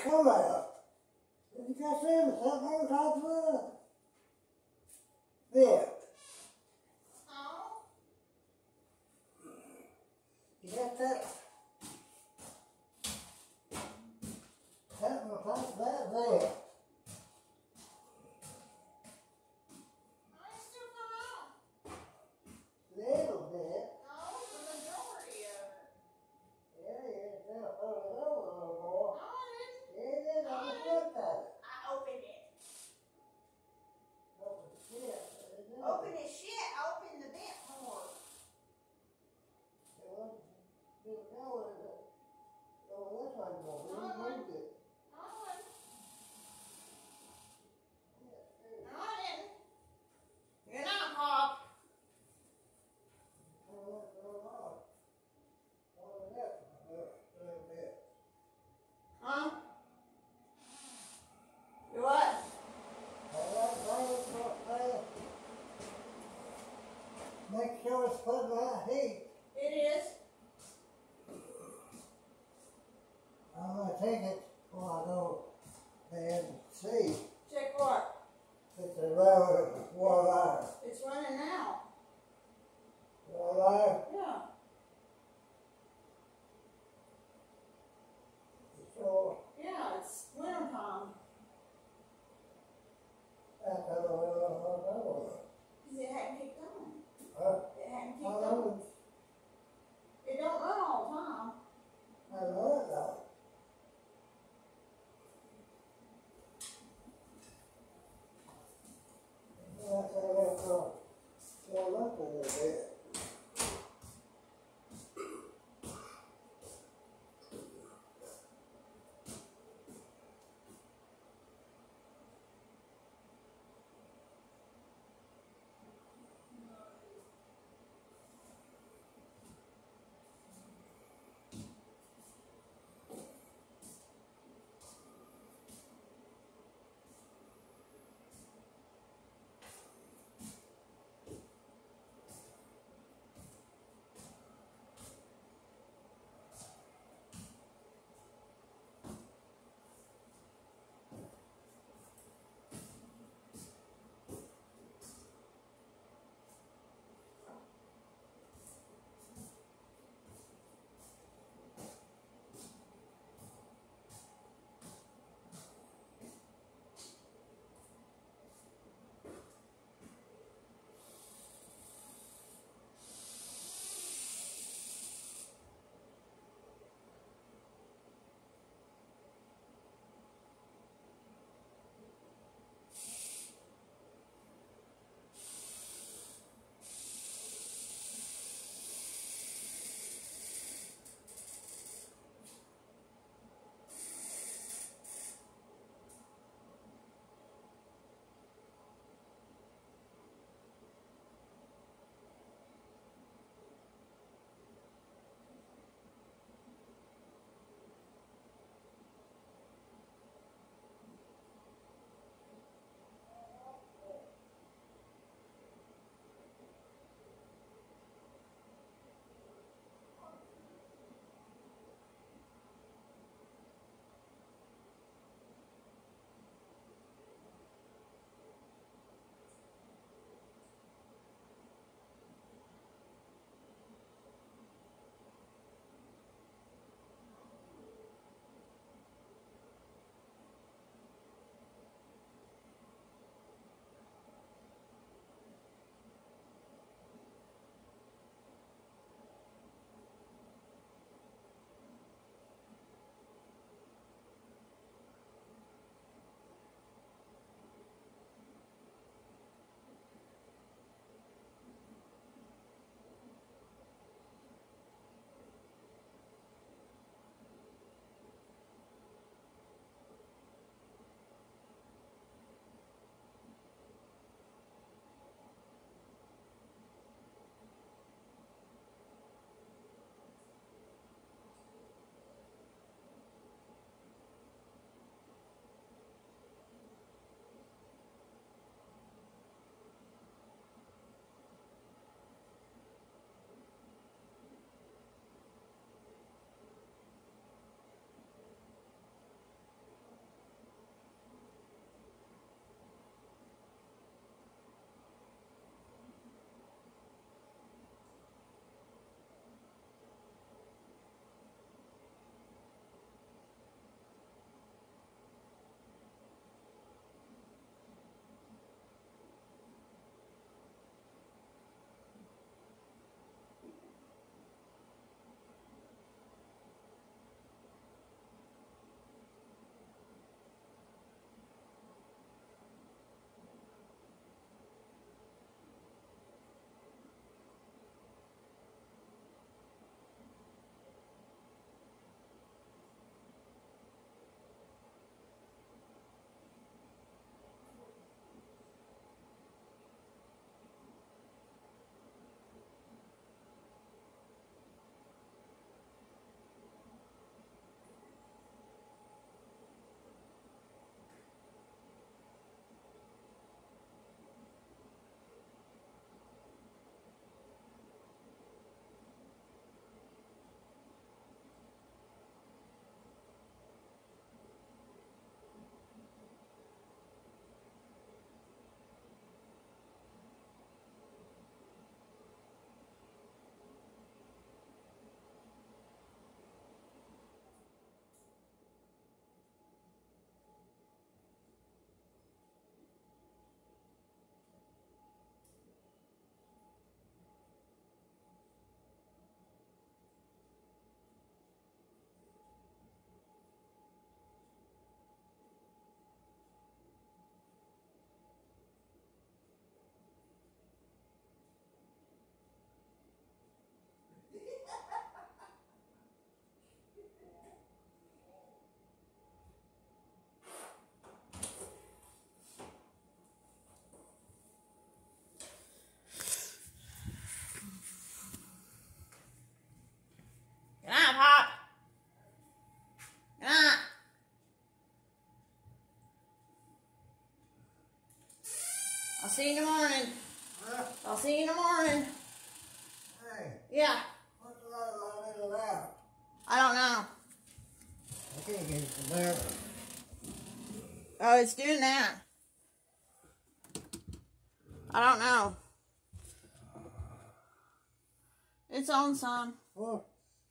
come out. You got something on top of it? There. Oh. You got that? Something on top of that there. I still come out. Little bit. No, the majority of it. Yeah, it's not over a little more. No, I didn't. Yeah, it is. I just looked at it. I opened it. Oh, shit. Open it shit. Open the vent more. It wasn't. Didn't go in it. Oh, this one more. We moved it. No, I didn't. No, I didn't. You're not, Bob. Huh? You what? Make sure it's putting that heat. It is. I'm gonna take it before I go and see Check what? if it's around water. It's running now. Water. Yeah. So Yeah, it's winter time. that's how Because it hadn't kicked on. Huh? It hadn't kicked How on. long? It don't run all the time. I know it though. That's how I'll see you in the morning. Huh? I'll see you in the morning. Hey, Yeah. what's the matter with my little valve? I don't know. I can't get it to burn. Oh, it's doing that. I don't know. It's on, son. Well,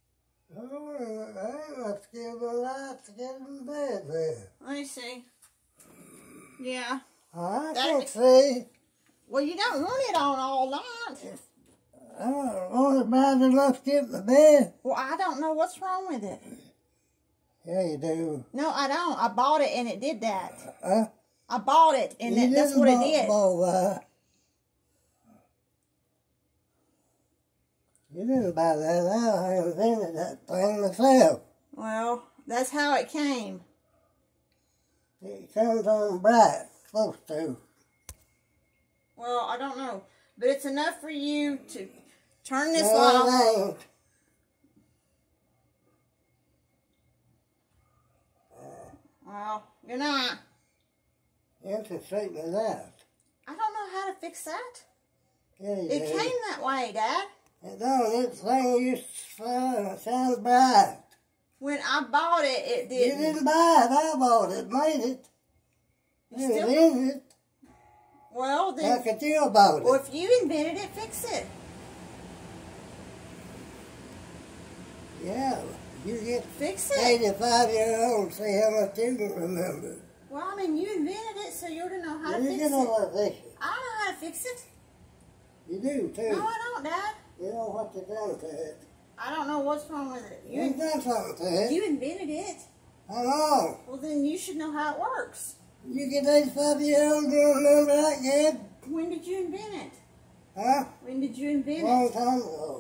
I must give the light to get in bed there. Let me see. Yeah. I That- can't see. Well, you don't want it on all night. I don't want it bad enough to get in the bed. Well, I don't know what's wrong with it. Yeah, you do. No, I don't. I bought it and it did that. Huh? I bought it and You that's didn't what it did. buy that. You didn't buy that. I invented that thing myself. Well, that's how it came. It comes on bright, supposed to. Well, I don't know. But it's enough for you to turn this No, light off. it ain't. Well, good night. You can straighten it out. I don't know how to fix that. Yeah, you It do. came that way, Dad. It don't. This thing used to sound bright. When I bought it, it You didn't. didn't buy it. I bought it. Made it. You You still- invented it. Well, How then, could you about well, it? if you invented it, fix it. Yeah. You get Fix it. 85-year-old, see how much you can remember. Well, I mean, you invented it, so you ought to know how to You fix get it. all that fix it. I don't know how to fix it. You do, too. No, I don't, Dad. You know what you done to it. I don't know what's wrong with it. You done something to it. You invented it. How long? Well, then you should know how it works. You get 85-year-old and remember that good? When did you invent it? Huh? When did you invent Long it? time ago.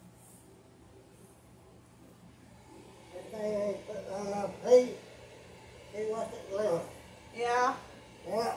If they ain't put on enough heat, see what's it doing. Yeah. Yeah.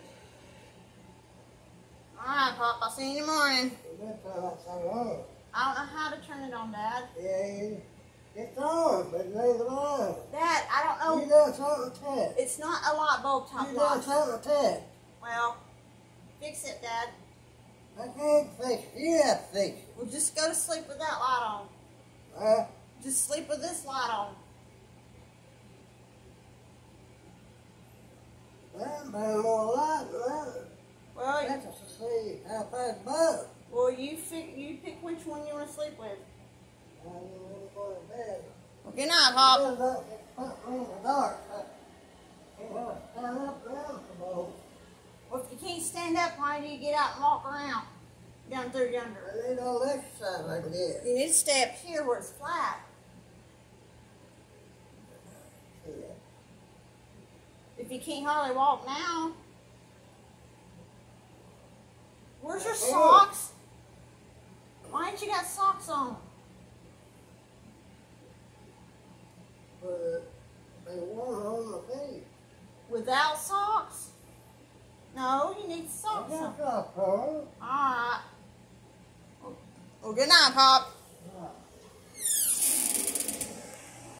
All right, Pop. I'll see you in the morning. You better turn that thing on. I don't know how to turn it on, Dad. Yeah, it's on, but it ain't on. Dad, I don't You know. done something to it. It's not a light bulb top You done light. something to it. Well, fix it, Dad. I can't fix it. You have to fix it. Well, just go to sleep with that light on. Huh? Just sleep with this light on. Well, burn more light than that. Well, That's to see how far it's above. well, you pick which one you want to sleep with. I didn't really go to bed. Well, good night, Pop. It does put me in the dark. You know, stand up around for both. Well, if you can't stand up, why do you get out and walk around down through yonder? I need all the exercise I can get. You need to stay up here where it's flat. Yeah. If you can't hardly walk now. Where's your socks? Why ain't you got socks on? But they warm on my feet. Without socks? No, you need I socks on. got socks on. Alright. Well, good night, Pop.